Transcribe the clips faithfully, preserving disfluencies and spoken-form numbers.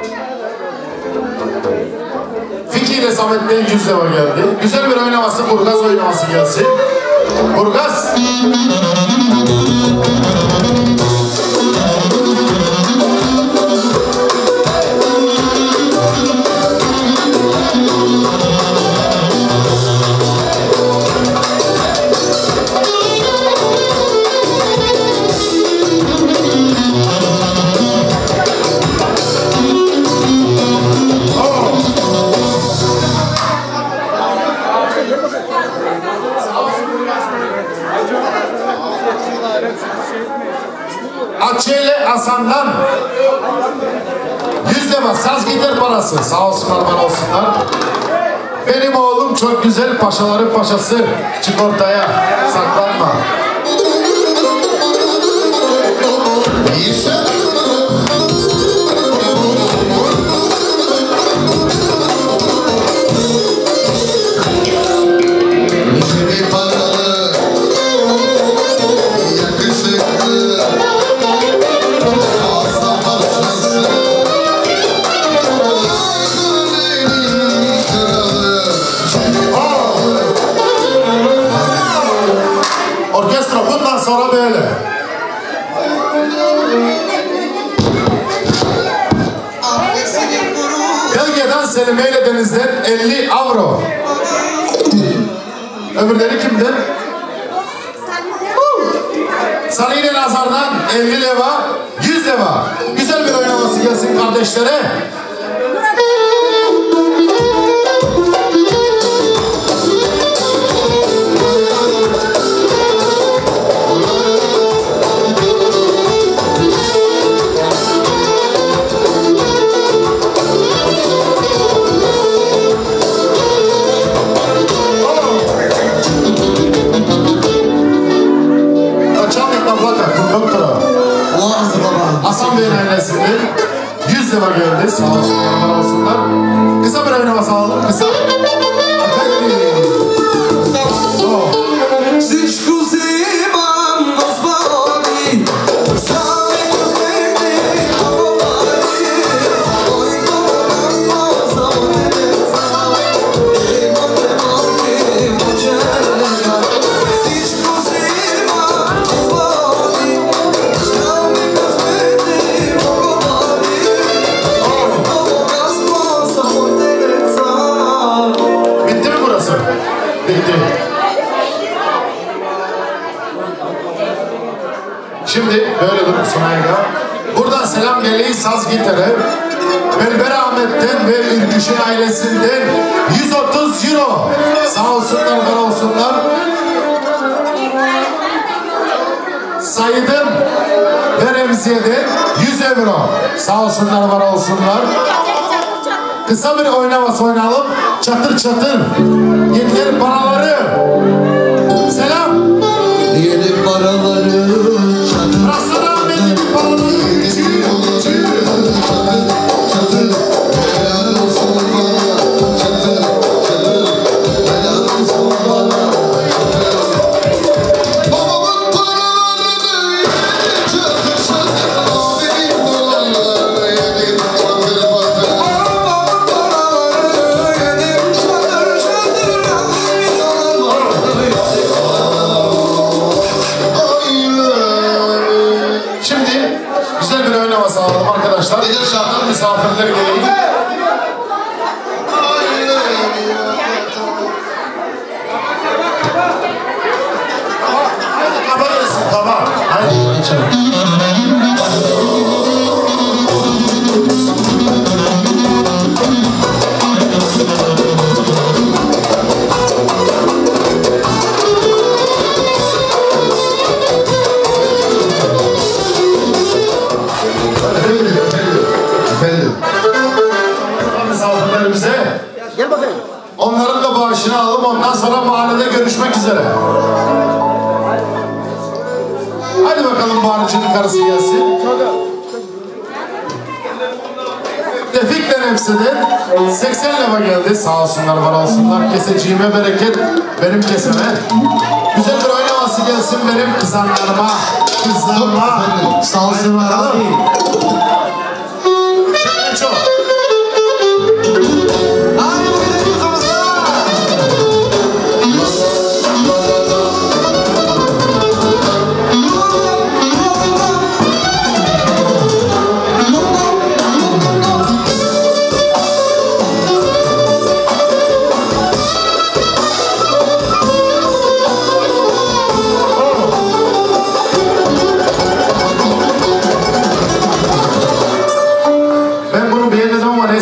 Fikri ile Samet'ten yüz lira geldi. Güzel bir oynaması, Burgaz oynaması gelsin. Burgaz. Açıyla Hasan'dan yüz lira saz gitar parası. Sağ olsunlar, var olsunlar. Benim oğlum çok güzel, paşaların paşası. Çık ortaya, saklanma. Orkestra bundan sonra böyle. Belge'den Selime ile Deniz'den elli avro. Öbürleri kimden? Salih ile Nazar'dan elli leva, yüz leva. Güzel bir oynaması gelsin kardeşlere. Hasan Bey'in ailesinden yüz lira geldi. Sağ olsunlar, olsunlar. Kısa bir oynama sağlayalım. Kısa. Efendim. Oh. Şimdi böyle durum Sunay'da. Buradan selam geleği saz gitarı. Belber Ahmet'ten ve Ürküş'ün ailesinden yüz otuz euro. Sağ olsunlar, var olsunlar. Said'in ve Remziye'den yüz euro. Sağ olsunlar, var olsunlar. Kısa bir oynaması oynayalım. Çatır çatır. Yediler paraları. Selam. Yedi paraları. Rasul Ahmet'in paraları. Arkadaşlar, misafirler gelelim. Kaba gelsin, kaba. Haydi, geçelim. Gel bakayım. Onların da bağışını alalım, ondan sonra mahallede görüşmek üzere. Hadi bakalım bağırıcının karısı gelsin. Tefik'ten hepsiden seksen lira geldi. Sağ olsunlar, var olsunlar. Keseciğime bereket, benim keseme. Güzel bir oynaması gelsin benim kızanlarıma. Kızlarıma. Sağ olsunlar abi. Şimdi çok.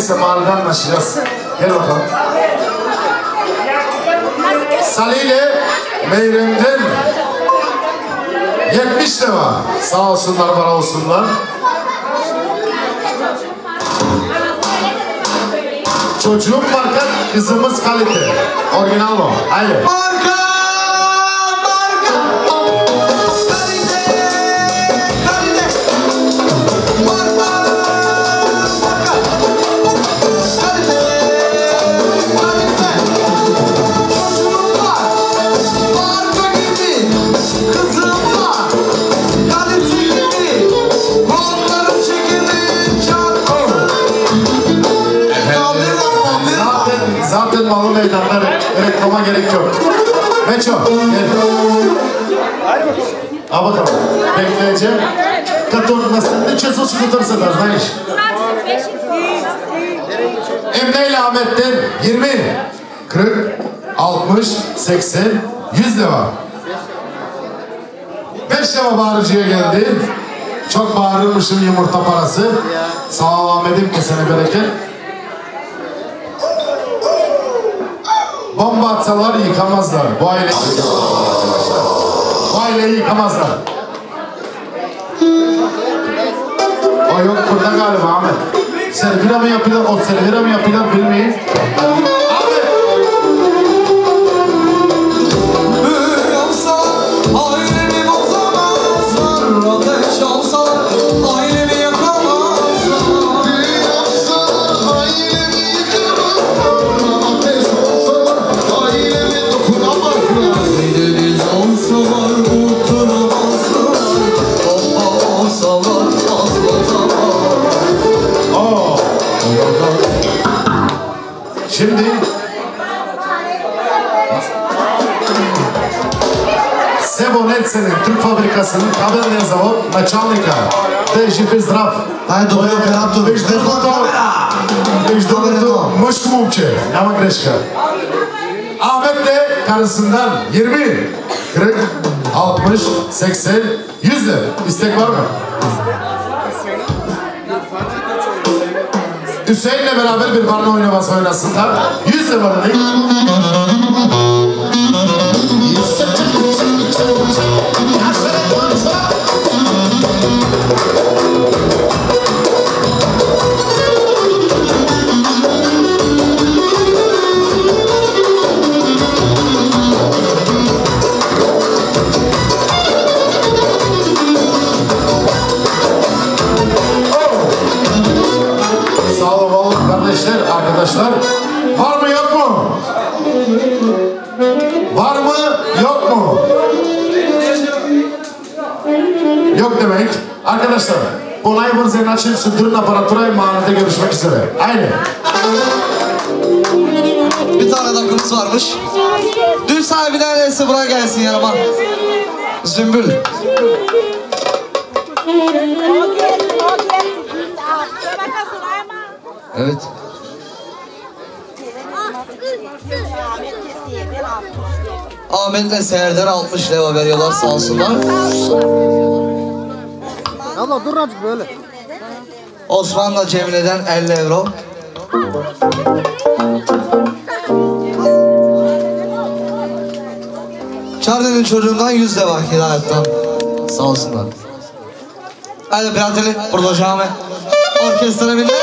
Neyse mahalleden anlaşacağız. Gel bakalım. Salih ile Meyrem'den yetmiş lira. Sağ olsunlar, bana olsunlar. Çocuğum marka, kızımız kalite. Orijinal o. Haydi. Marka, marka, kalite, kalite. Marka, marka, kalite, kalite. Çocuğum var, marka gibi. Kızım var, kalite gibi. Kollarım çekimi çok. Zaten, zaten malı meydanda reklama gerek yok. Meço, gel. Al bakalım. Bekleyeceğim. Katır, nasıl ne çözü çıkıtırsın, знаешь? Emre ile Ahmet'ten yirmi, kırk, altmış, seksen, yüz lira. beş lira bağırıcıya geldi. Çok bağırırmışım yumurta parası. Sağ ol Ahmet'im, kesene bereket. Bomba atsalar yıkamazlar. Bu aile Bu aileyi yıkamazlar. O yok burada galiba Ahmet. Servira mı yapıyorlar? O servira mı yapıyorlar bilmeyin. Ahmet! Yoksa ailemi bozamazlar, ateş olsalar ailemi yakamazlar. Yoksa ailemi yıkamazlar, ateş olsalar ailemi dokunamazlar. Deniz olsalar kurtulamazlar, bomba olsalar patlatamazlar. Oo. Şimdi Sebonetse'nin Türk fabrikasının kabelne zavod начальника. Дежи здрав. Ай, добре, оператор. Между другото, между другото, мъжко момче, няма грешка. Ahmet de karısından yirmi, kırk, altmış, seksen, yüz lira. İstek var mı? Hüseyin'le beraber bir barna oynaması oynasınlar. yüz lira dedik. Sağ olun oğlum kardeşler, arkadaşlar. Var mı yok mu? Var mı yok mu? Yok demek. Arkadaşlar, Polay Vırzı'nın açın sütürün aparaturayı mahallede görüşmek üzere. Aynı. Bir tane takımız varmış. Dün sahibi neredeyse buraya gelsin yanıma. Zümbül. Evet. Ahmet'le Seher'den altmış lira veriyorlar, sağ olsunlar. Abla dur azıcık böyle. Osman'la Cemile'den elli euro. Charlie'nin çocuğundan yüz lira hidayetten. Sağ olsunlar. Hadi Prateli, burada Şahane. Orkestra biner.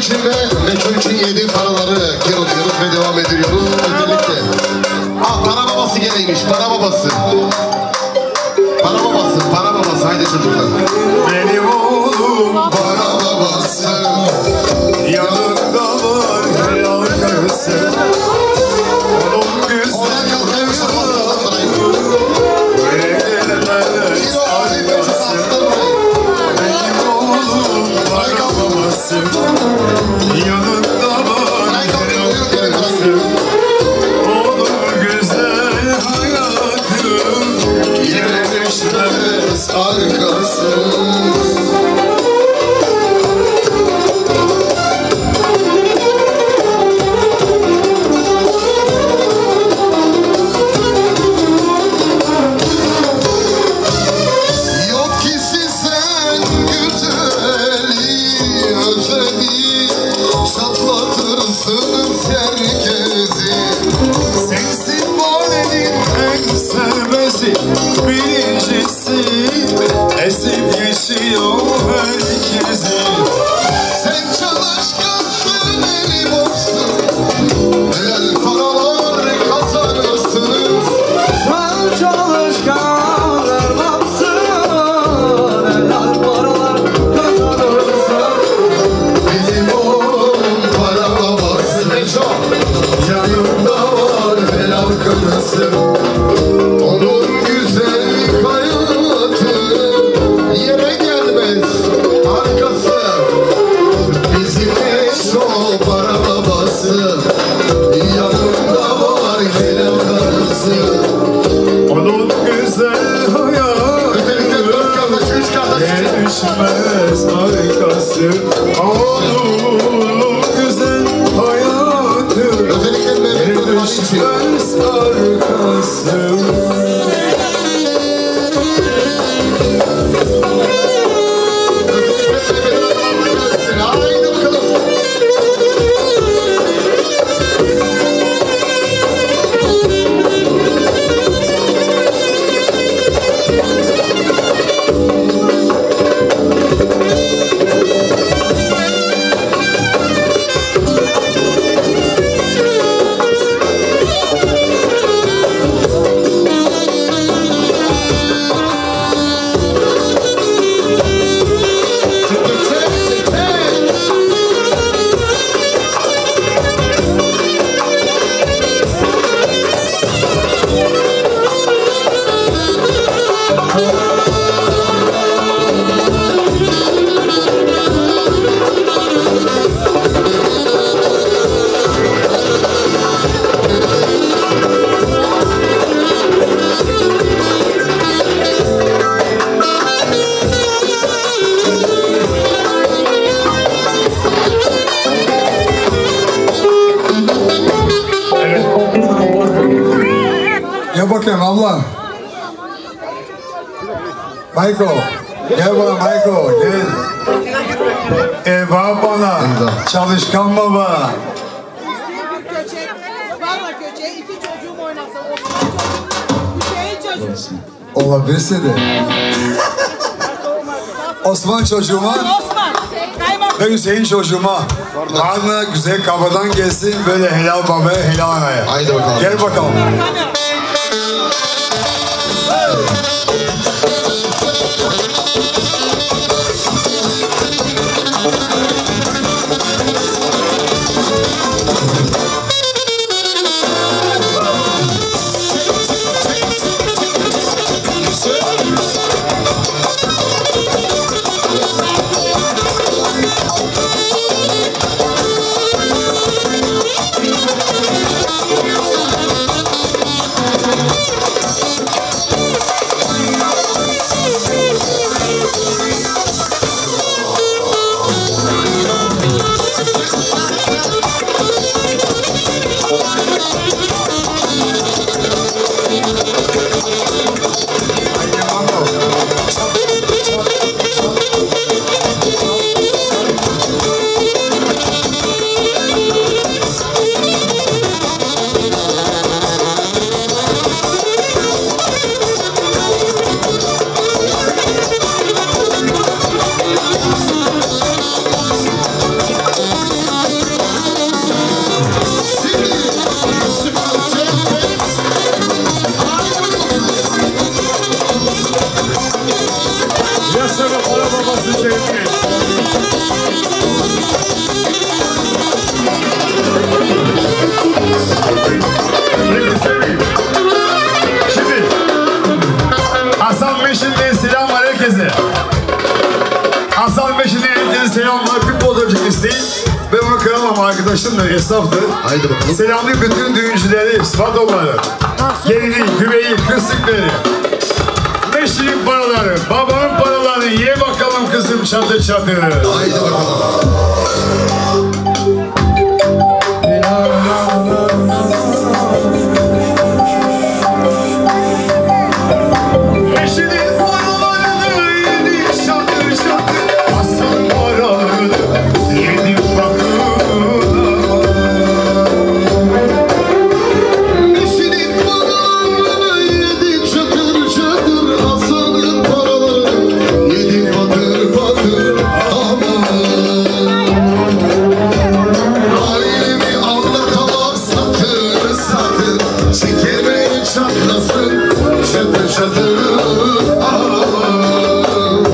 için ve Meço için yediği paraları geri alıyoruz ve devam ediyoruz. Özellikle. Ah, para babası geleymiş, para babası. Para babası, para babası. Haydi çocuklar. Benim oğlum Para babası. yanında var helal karısı. Onun güzel Ona kalkıyormuş sabahlardan burayı. gelemez Kilo Ali Meço sattı burayı. benim oğlum para babası. Yanında var Burayı kalkıyor, helal gelin karısı. burayı. Onun güzel hayatım yemişler Arkası. Yok ki sen güzeli özeli şaplatırsınız herkesi. sensin valenin en serbesti birincisi esip geçiyor herkesi. Sen çalışkansın eli boşsun, helal paralar kazanırsınız. Sen çalışkanlar baksın, helal paralar kazanırsın. Bizim oğlum para babası Meço, yanımda var helal karısı. Onun güzel hayatı yere gelmez arkası. Bizim Meço para babası, yanımda var helal karısı. Onun güzel Özellikle dört hayatı kardeş, üç kardeş için. gelişmez arkası. Onun güzel hayatı Özellikle Mehmet Kurban için. gelişmez arkası. Haydi bakalım. Gel bakayım abla. Michael. Gel bana Michael. Gel. E bana. Çalışkan baba. Bir köçek, valla köçeği iki çocuğum oynasa Hüseyin çocuğu. Olabilse de. Osman çocuğuma Osman, kaymak. ve Hüseyin çocuğuma. Karnına güzel kafadan gelsin böyle helal babaya helal anaya. Haydi bakalım. Gel bakalım. imam arkadaşımdır, esnaftır. Haydi bakalım. Selamlı bütün düğüncüleri, Svadoları, gelini, güveyi, kısıkları. Beşinin paraları, babanın paralarını ye bakalım kızım çatır çatır. Haydi bakalım. Beşinin paralarını yedi çatır çatır. Aslan paralarını yedi bakımına. Eşinin paralarını yedi çatır çatır, Hasan'ın paralarını yedi patır patır. Aman halimi anlatamam, satır satır, şekerim çatlasın şatır şatır. Aman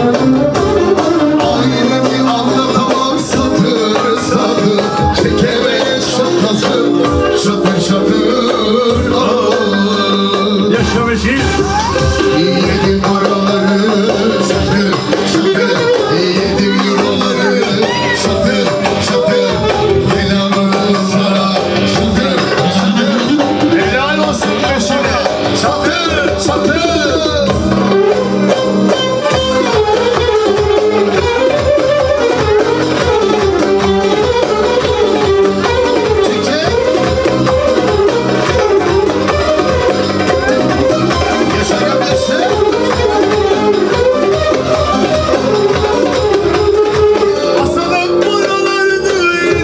halimi anlatamam, satır satır, şekerim çatlasın şatır şatır. Aman Yaşamışız. yedim paraları şatır şatır, yedim euroları şatır şatır, helalını sana şatır şatır. Helal olsun beşine. Çatır çatır. Çiçek yaşayabilirsin. Hasan'ın paralarını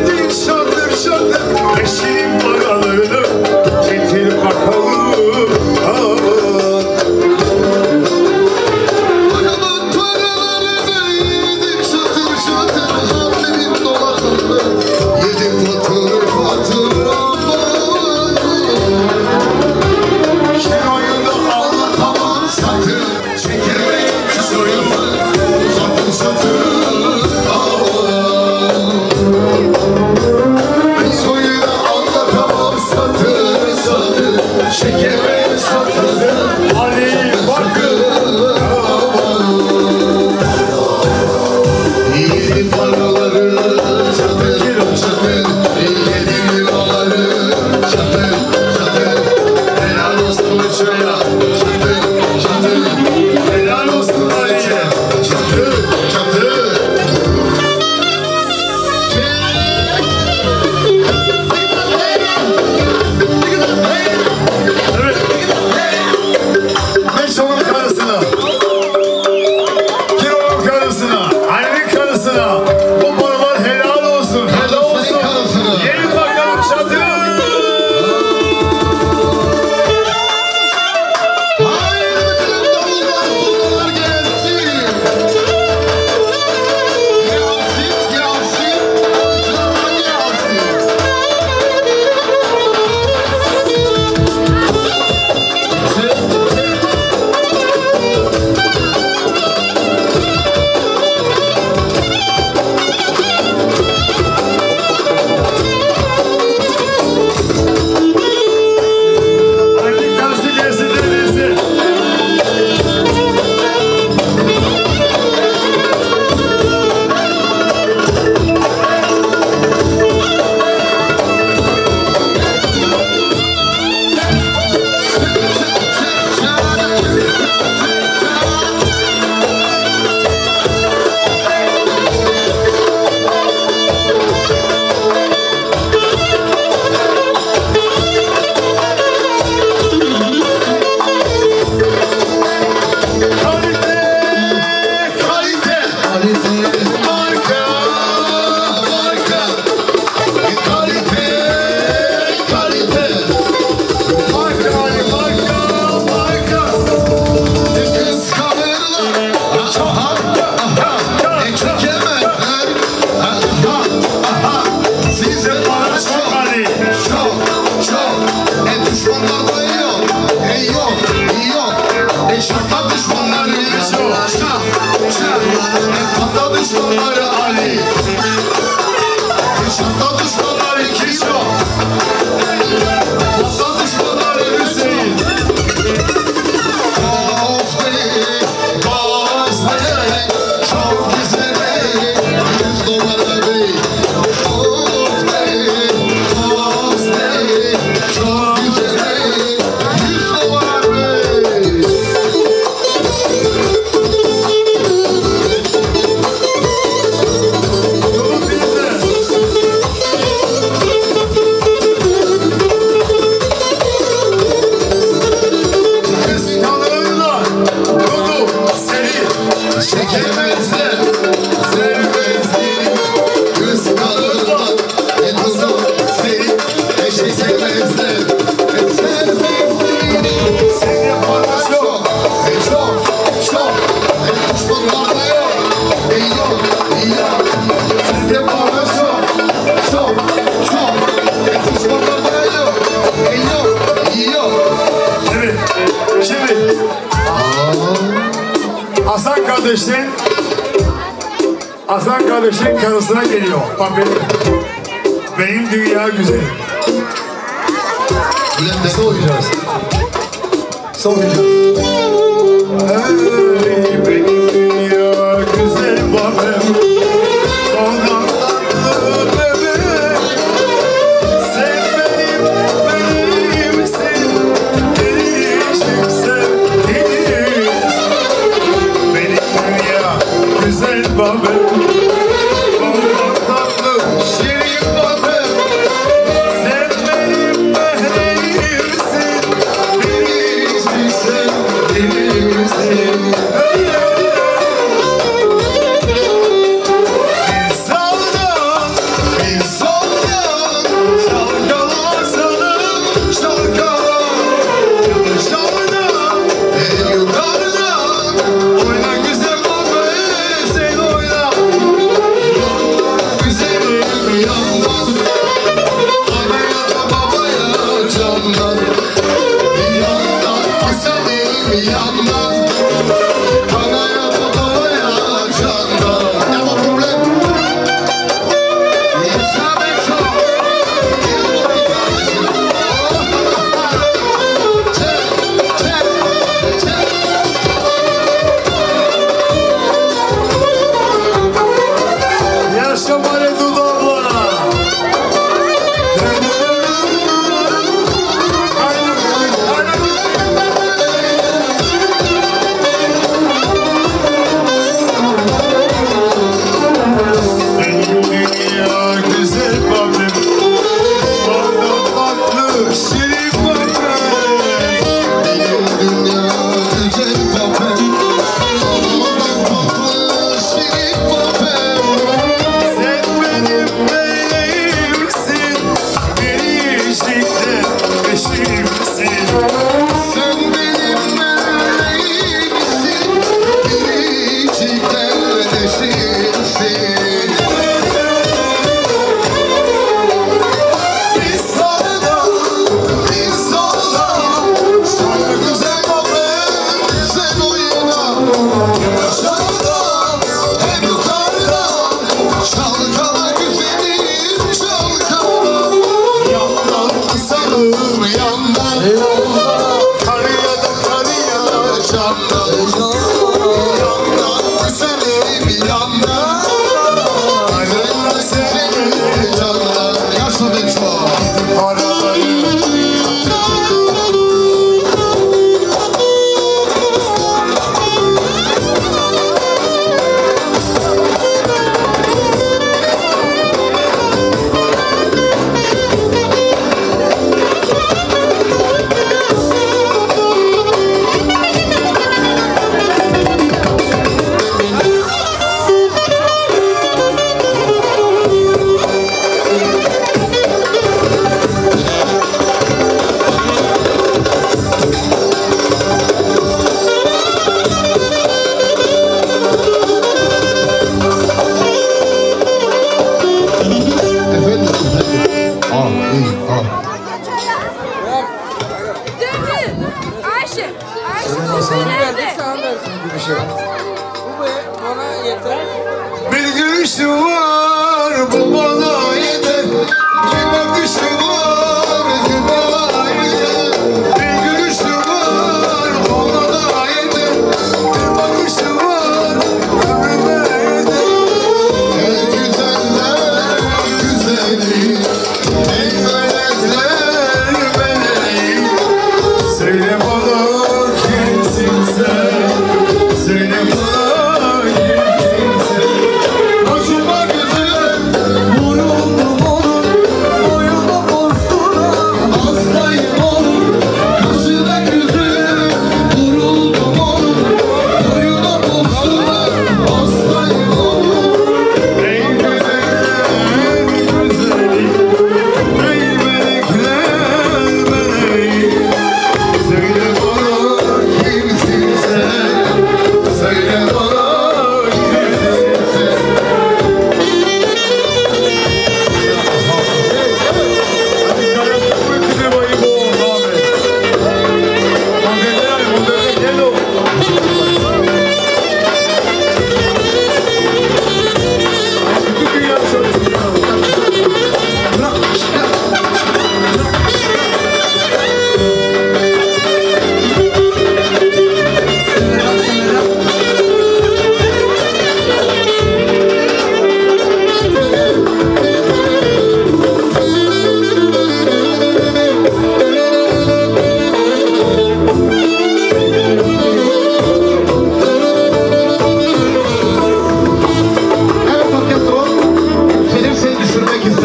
kardeşin karısına geliyor. Bak benim, benim dünya güzeli. Nasıl oynayacağız? Nasıl oynayacağız? Ey benim dünya güzel babam, ondan tatlı bebek. Sen benim, benimsin, değişiksen değiliz. Benim dünya güzel babam, ondan tatlı şirin babam. Sen benim mehrerimsin, değişiksen değilsin. Bir gülüşü var bu bana yeter. Bir bakışı var bu bana yeter. Bir gülüşü var ona da yeter. Bir bakışı var ömrüme yeter. En güzeller güzeli, en melekler meleği. Söyle bana kimsin sen? Söyle bana kimsin sen? Hoşuma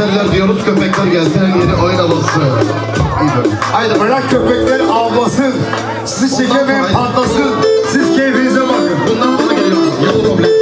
köpekler diyoruz, köpekler gelsin her yeri oynamasın. Haydi Bırak köpekler avlasın, siz çekemeyin patlasın, siz keyfinize bakın. bundan sonra geliyoruz. Yok problem.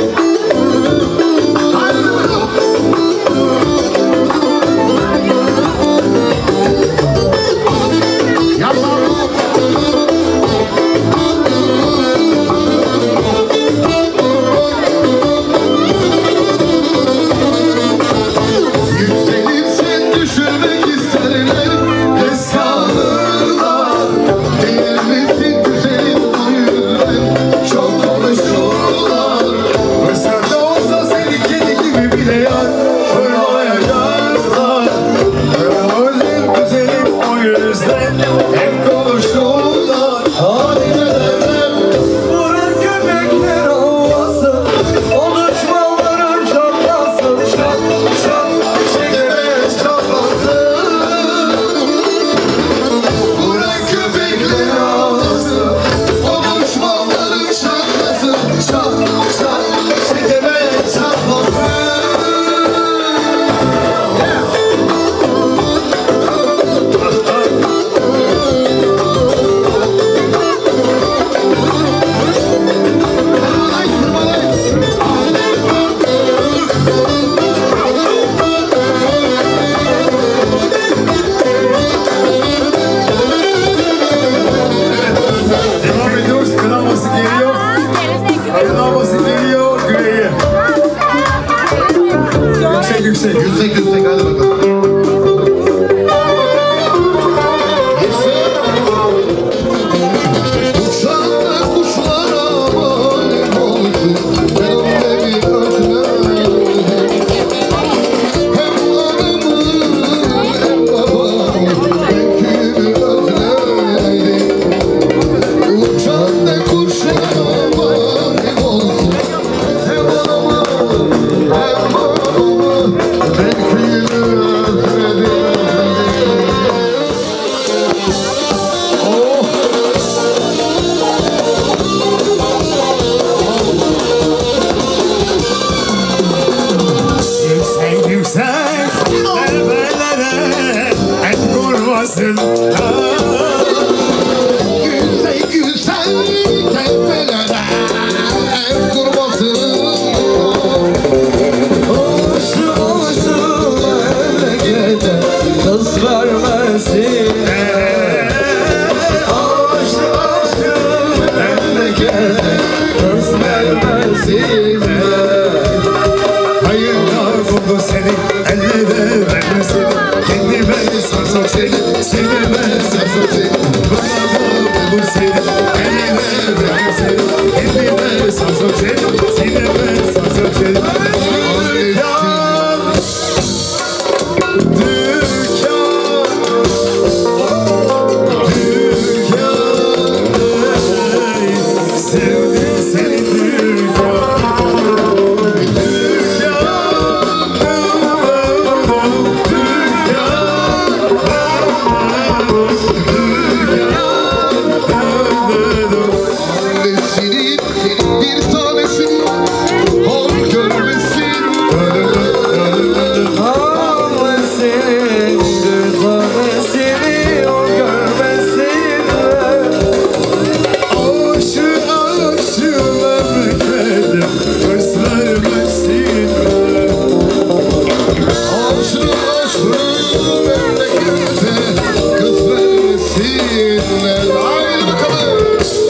Yüksek yüksek hadi bakalım. Uçan kuşlara malim olsun, benimle bir özlem. Hem anamı hem babamı belki bir özlem. Uçan kuşlara malim olsun, hem anamı hem babamı belki özledim. Yüksek yüksek tepelere el kurmasın. Yüksek yüksek tepelere ev kurmasın. Hoşlu hoşlu memlekete kız vermesin. Hoşlu hoşlu memlekete kız vermesin. Hayırlar buldu seni, ellere vermesin. Kendime sarsak seni, sinime sarsak seni. Bana buldu seni, ellere vermesin. Kendime sarsak seni, sinime sarsak seni. Dükkan, dükkan, dükkan, sevdim seni dükkan. Senin, senin bir tanesin ol görmesin. Ağlasın, dürtmesini o görmesinler. Aşı aşı memlekete kız vermesinler. Aşrı aşrı memlekete kız vermesinler. Haydi bakalım.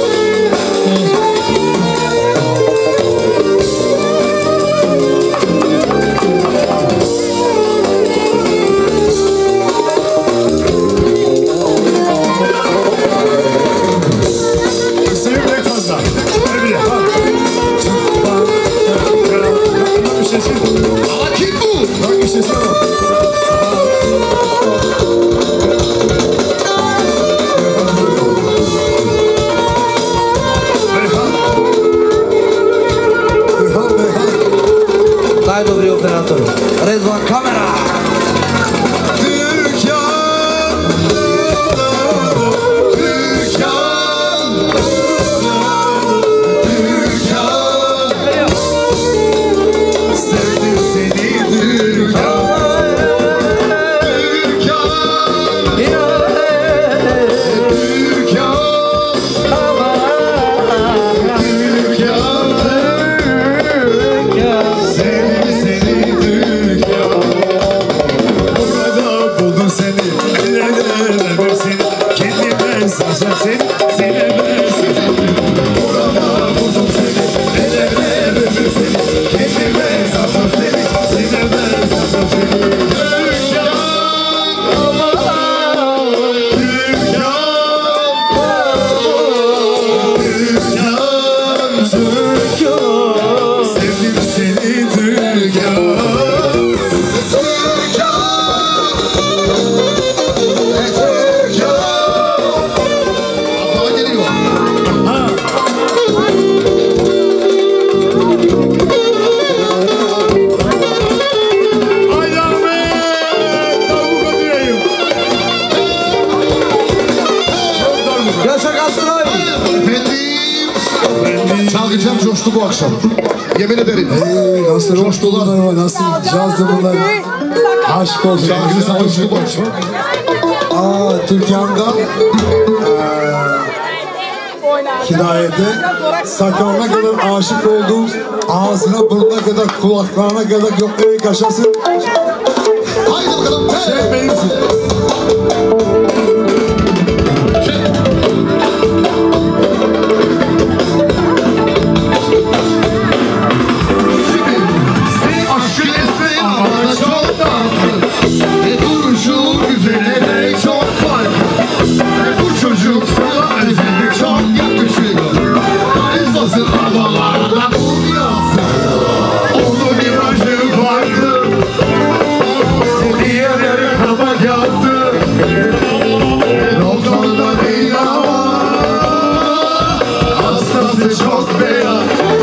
Sevmek fazla. Öyle bak. Bak. Bak bir şey söyleyeyim. Ama kim bu? Bak bir şey söyleyeyim. Yaşar Kastıray. Efendim. Çalgıcılar coştu bu akşam. Yemin ederim. Hey, nasıl coştular. Nasıl yazdı bunlar? Aşk olsun. Çalgıcılar coştu bu akşam. Aa, Türkiye'de Hidayet'e sakalına kadar aşık oldum. Ağzına, burnuna kadar, kulaklarına kadar yok ey kaşası. Haydi bakalım. Hey. Sen benimsin. Aşkın eseri ama çok tatlı. Ve duruşu güzeline çok farklı. Ve bu çocuk sana özledik çok yakışıklı. Esasın havalarda uyuyorsun. Onun imajı farklı. Diğerleri kabak yaptı. Noktada değil ama hastası çok beyaz.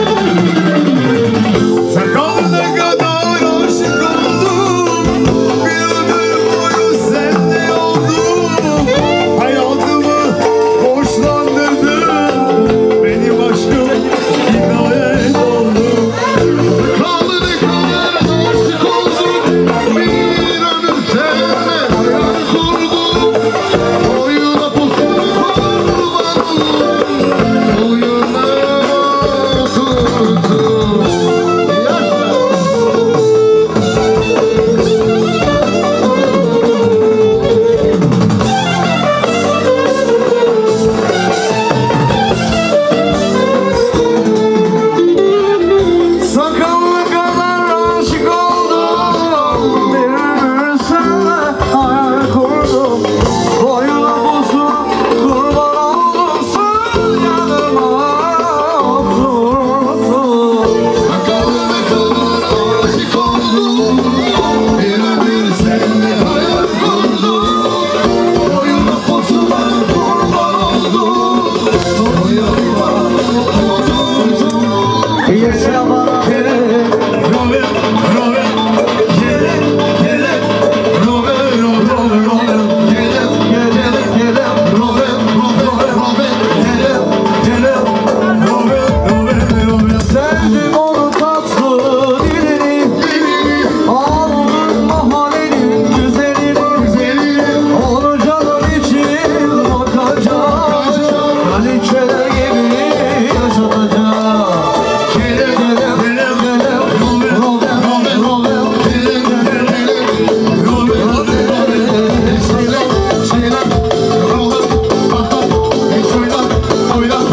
Sakalına kadar aşık oldum. Bir ömür boyu sende oldum. Hayatımı borçlandırdın. Benim aşkım hidayet oldu. Sakalına kadar aşık oldum. Bir ömür seninle hayal kurdum. Boyuna posuna kurban oldum. Boyuna tuttum. Sakalına kadar aşık oldum. Bir ömür seninle hayal kurdum. Boyuna bozuk kurban oldum. Sen yanıma oturdun. Sakalına kadar aşık oldum. Bir ömür seninle hayal kurdum. Boyuna posuna kurban oldum. Boyuna oturdum. Yaşa bana gerek. Robin, Robin. Gelin, gelin. Robin, Robin, Robin. Gelin, gelin, gelin. Robin, Robin, Robin. Gelin, gelin. Robin, Robin, Robin. Sevdim onu tatlı dilini. Aldım mahallenin güzelini. Onu canım için bakacağım. Kraliçeler gibi yaşatacağım. Gelin, gelin, gelin, gelin. Robin, Robin, Robin. Gelin, gelin, gelin. Robin, Robin, Robin. Şeyler, şeyler. Roller, patlat. Eşoylar, oylar.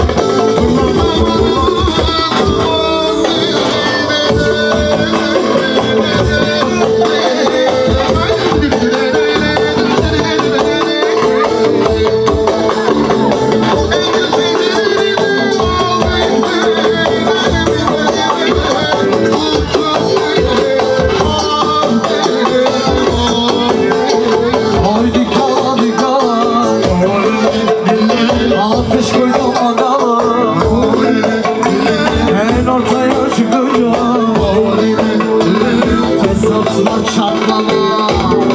Haydi kal, hadi kal. Ateş koydum adamı. En ortaya çıkacağım. Hesapsına çatlama.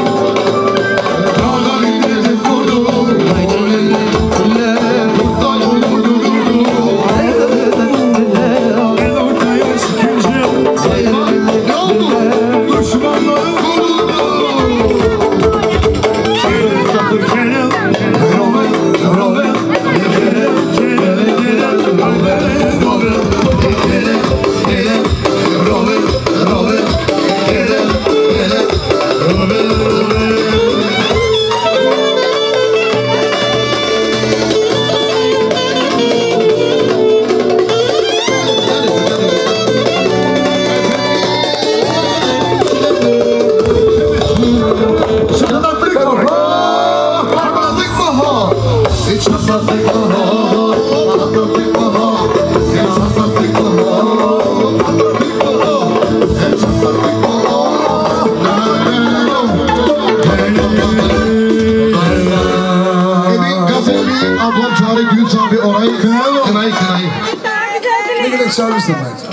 En ortaya çıkınca düşmanlarım Ablam çağırı Gül abi orayı kınayı kınayı kınayı. ne kadar çağırırsın ben.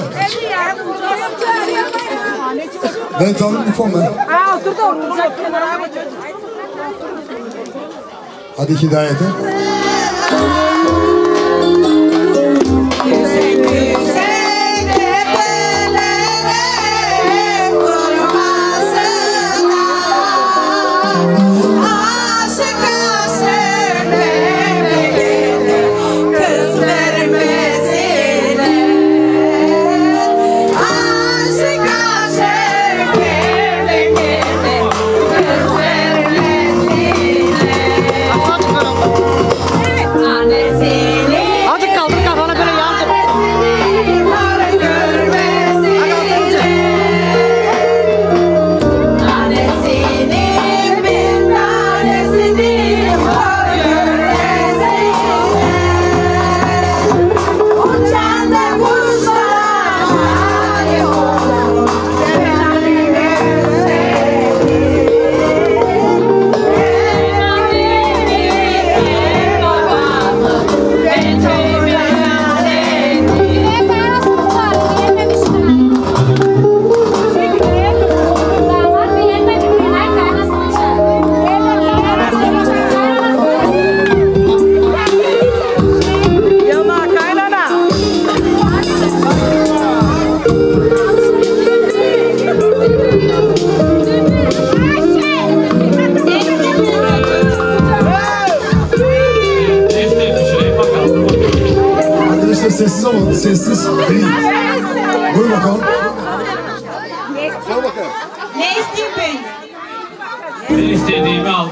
Ben tanıdım bu konu ben. Aa, otur da oturacak kenara. Hadi Hidayet'e. Sessiz olun, sessiz değil. Buyur bakalım. Sor bakalım. Ne istiyorsun? Ben istediğimi aldım.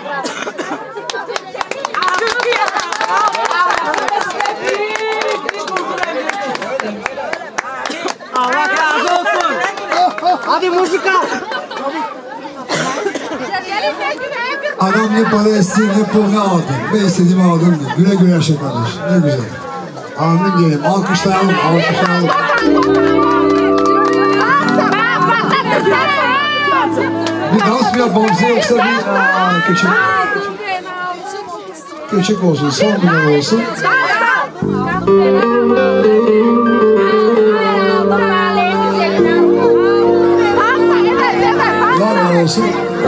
Allah razı olsun. Hadi müzik al. Adam ne para istiyor, ne pulunu aldı. Ben istediğimi aldım diyor. Güle güle yaşa kardeş. Ne güzel. Amin diyelim. Alkışlayalım, alkışlayalım. Bir dans mı yapmamız yoksa bir aa, köçek. Köçek olsun, son numara olsun. Lar olsun.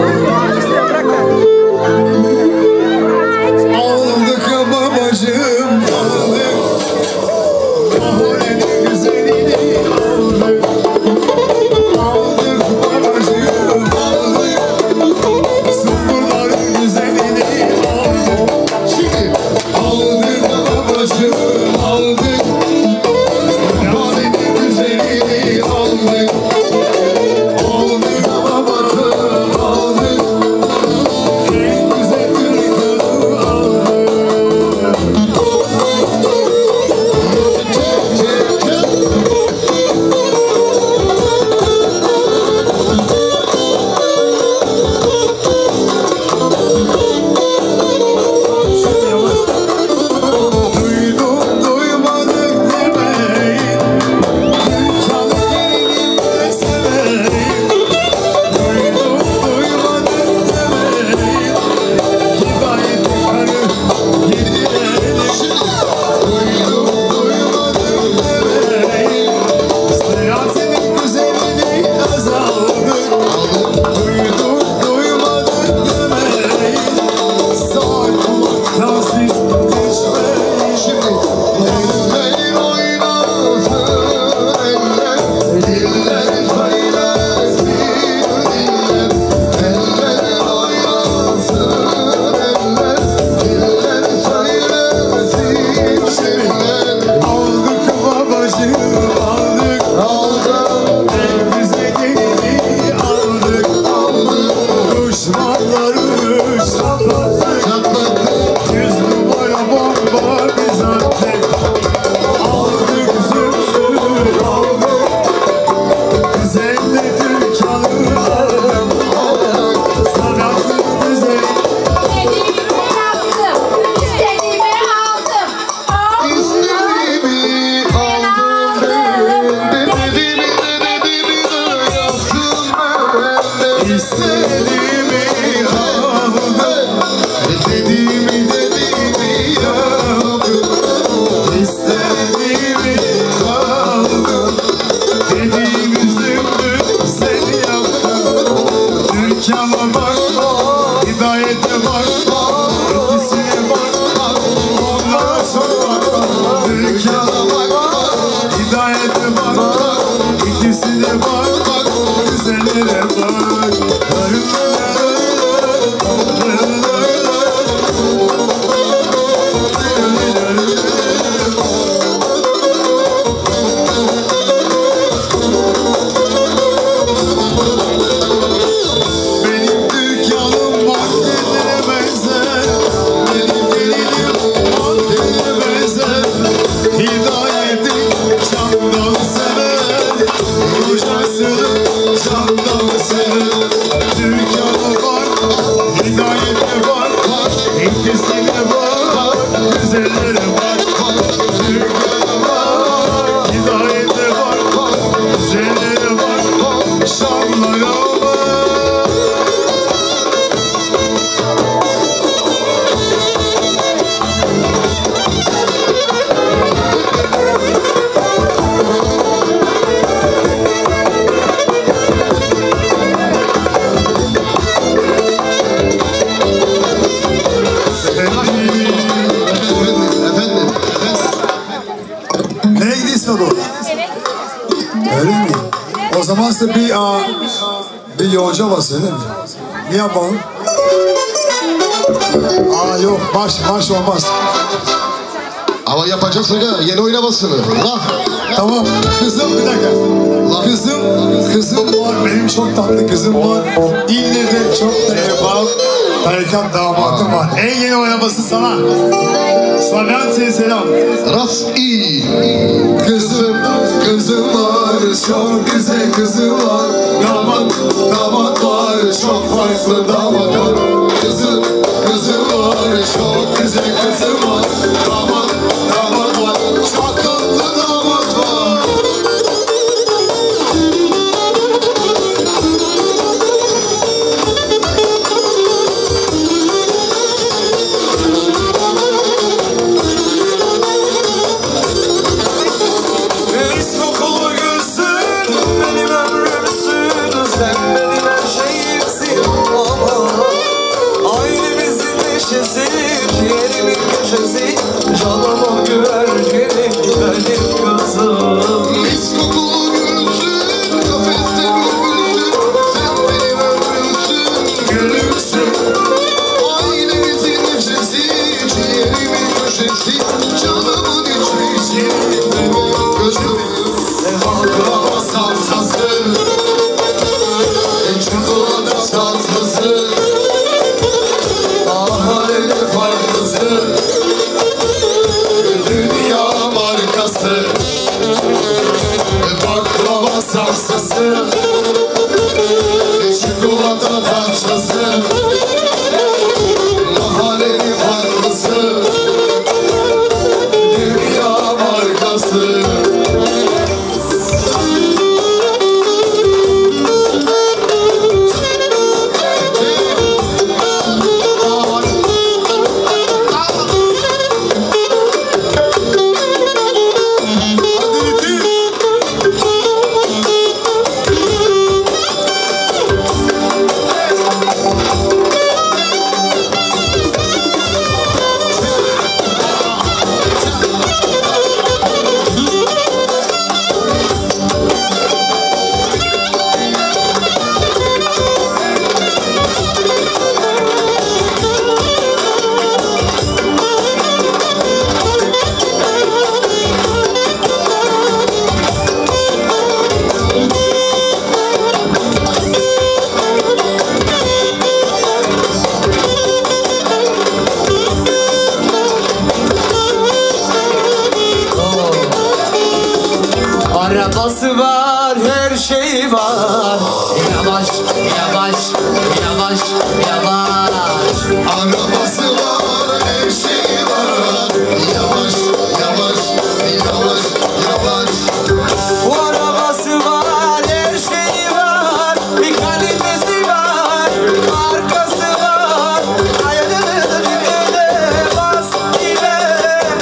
Aldık babacığım, aldık. Mahallenin güzelini aldık. Aldık babacığım, aldık. Sıfırların güzelini aldık. Şimdi aldık babacığım, aldık. Hidayeti var, ikisi de var, güzelleri var, Türkleri var. Hidayeti var, güzelleri var, şanları var. O zaman size bir, a, bir yonca basın değil mi? Ne yapalım? Aa yok, baş, baş olmaz. Ama yapacaksın ha, yeni oynamasını. Lah. Tamam, kızım bir dakika. Kızım, kızım var, benim çok tatlı kızım var. İlle çok da evvel tarikat damadım var. En yeni oynaması sana. Slavyan seni selam. Ras iyi. Kızım, kızım var, çok güzel kızım var. Damat, damat var, çok farklı damat var. Kızım, kızım var, çok güzel kızım var. Damat, damat var, çok tatlı damat var. Canımın güvercini benim kızım. Mis kokulu gülsün, kafeste bülbülsün, sen benim ömrümsün, gülümsün. Ailemizin neşesi, ciğerimin köşesi, canımın içi, benim gözüm. Baklava salsası, çikolata tatlısı, ahaleli farklısı. Baklava salsası, çikolata parçası, mahallenin farklısı, dünya markası. Arabası var, her şeyi var. Yavaş, yavaş, yavaş, yavaş. Arabası var, her şeyi var. Yavaş, yavaş, yavaş, yavaş. Bu arabası var, her şeyi var. Bir kalitesi var, markası var. Ayarını dibine bas ile.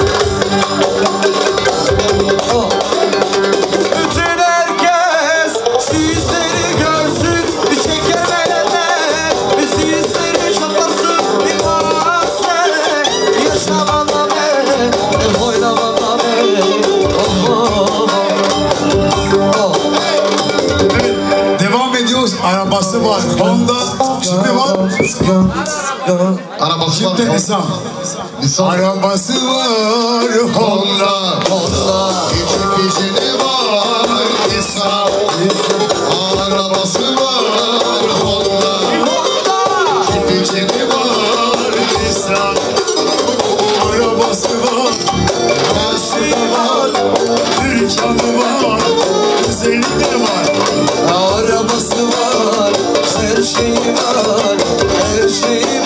Oh. Bütün herkes sizleri görsün, bir çekemeyenler sizleri çatlasın. Bir bahse yaşamana be, oynamana be. Oh, oh, oh. Evet, devam ediyoruz. Arabası var, Honda. Şimdi var. Arabası var. Şimdi Nisan. Nisan. Arabası var, Honda. Honda. Küçük içini var. Nisan. Arabası var. Honda. Küçük içini var. Nisan. Arabası var, arabası var, dükkanı var, güzeli de var. Arabası var, her şeyi var, her şeyi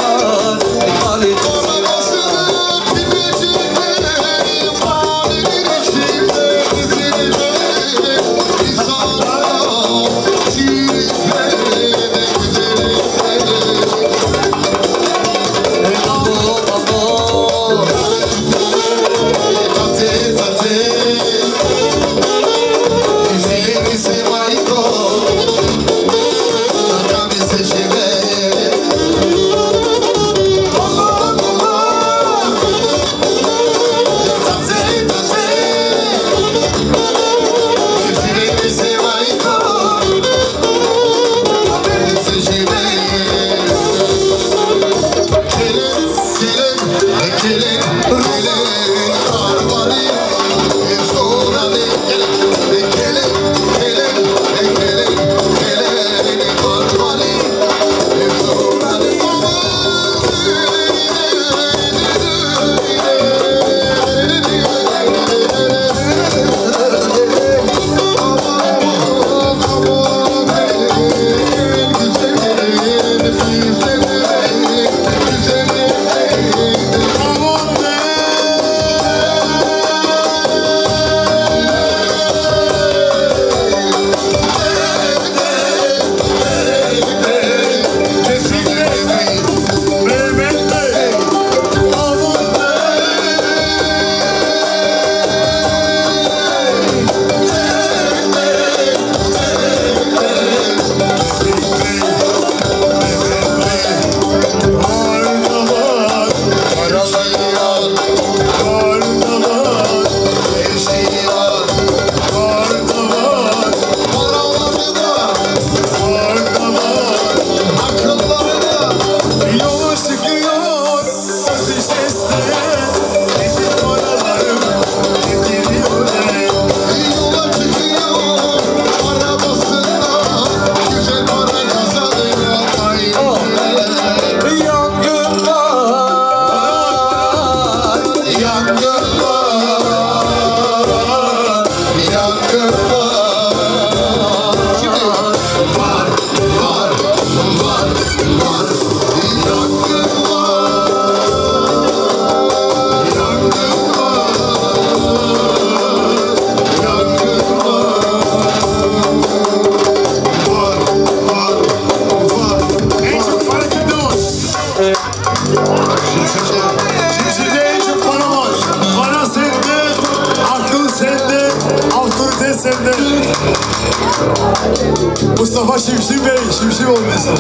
Mustafa Şimşim Bey, Şimşim olmasın.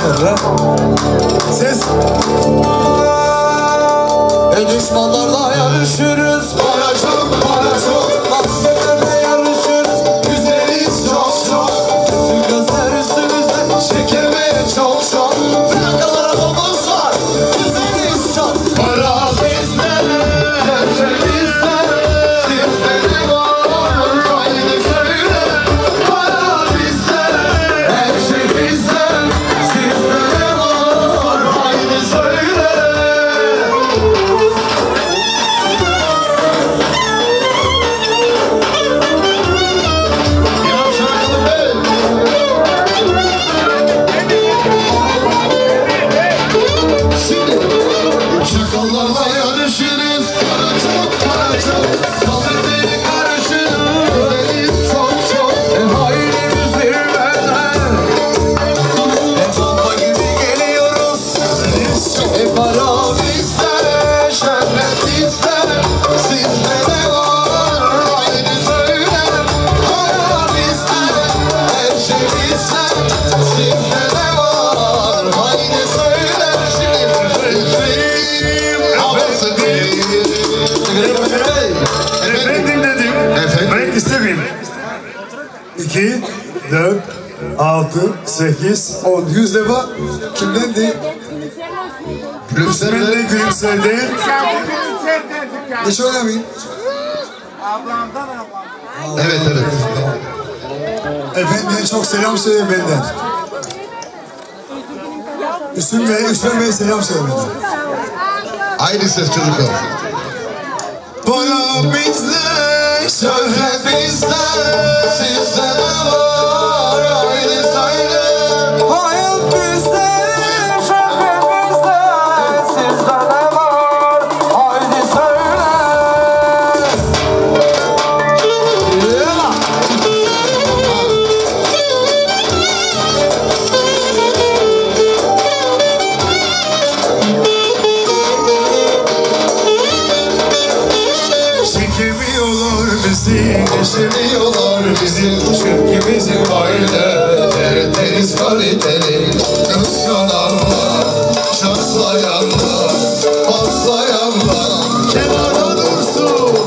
Ses. E düşmanlarla yarışırız. Para çok, para çok. Mahkemelerde yarışırız. Güzeliz çok çok. Bütün gözler üstümüzde. Çekilmeye çok çok. Plakalara bomboz var. Güzeliz çok. Para bizde. Gerçek bizde. Sizde ne var? Haydi söyle. Para bizde. Her şey bizde. Sizde ne var? Haydi söyle. Çakallarla yarışırız. Para çok, para çok. Kafede karışırız. Güzeliz çok çok. E hainimiz zirveden. E bomba gibi geliyoruz. Güzeliz çok. E para bizde. Şöhret bizde. Sizde ne var? Haydi söyle. Para bizde. Her şey bizde. Sizde ne var? Haydi söyle. Efendim dedim. Efendim? Ben istemeyeyim. İki, dört, altı, sekiz, on. Yüz defa kimdendi? Gülümser'de Gülümser'de. Hiç oynamayın. Ablamdan ablam. Evet evet. Efendiye çok selam söyleyin benden. Üstün Bey, Üstün Bey selam söyleyin benden. Aynı ses çocuklar. Para bizde, şöhret bizde, sizde ne var? Haydi söyle. Hayat bizde, şöhret bizde, sizde ne var? Haydi söyle. Çekemiyorlar bizi, Geçemiyorlar bizim çünkü bizim aile tertemiz kaliteli kıskananlar, şaslayanlar, paslayanlar kenara dursun.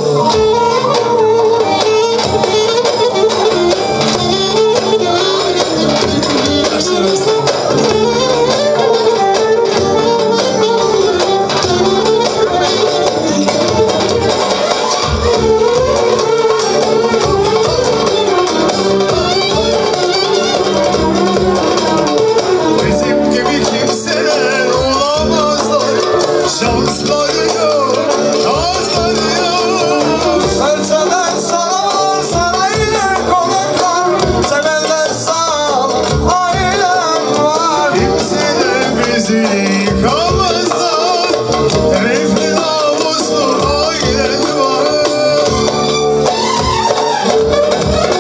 bizim gibi kimseler olamazlar. Şansları yok, şansları yok. Serçeler sağlar, saraylar konaklar, sevenler sağ, ailem var. Kimseler bizi yıkamazlar. Şerefli namuslu ailen var.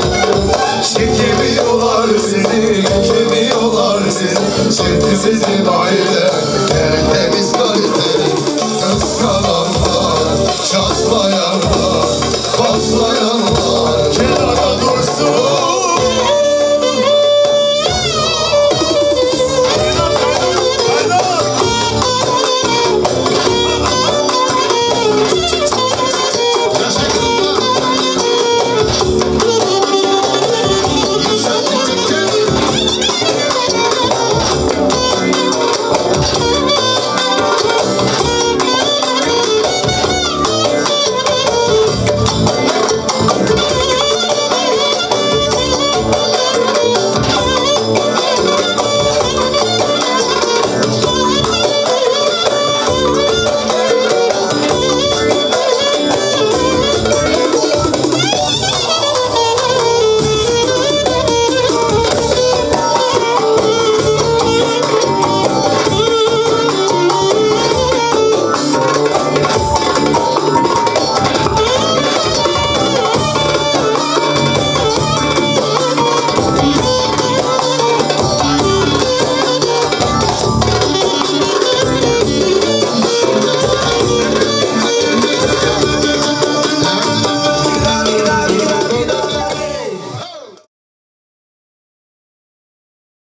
Çekemiyorlar sizi, geçemiyorlar sizi çünkü bizim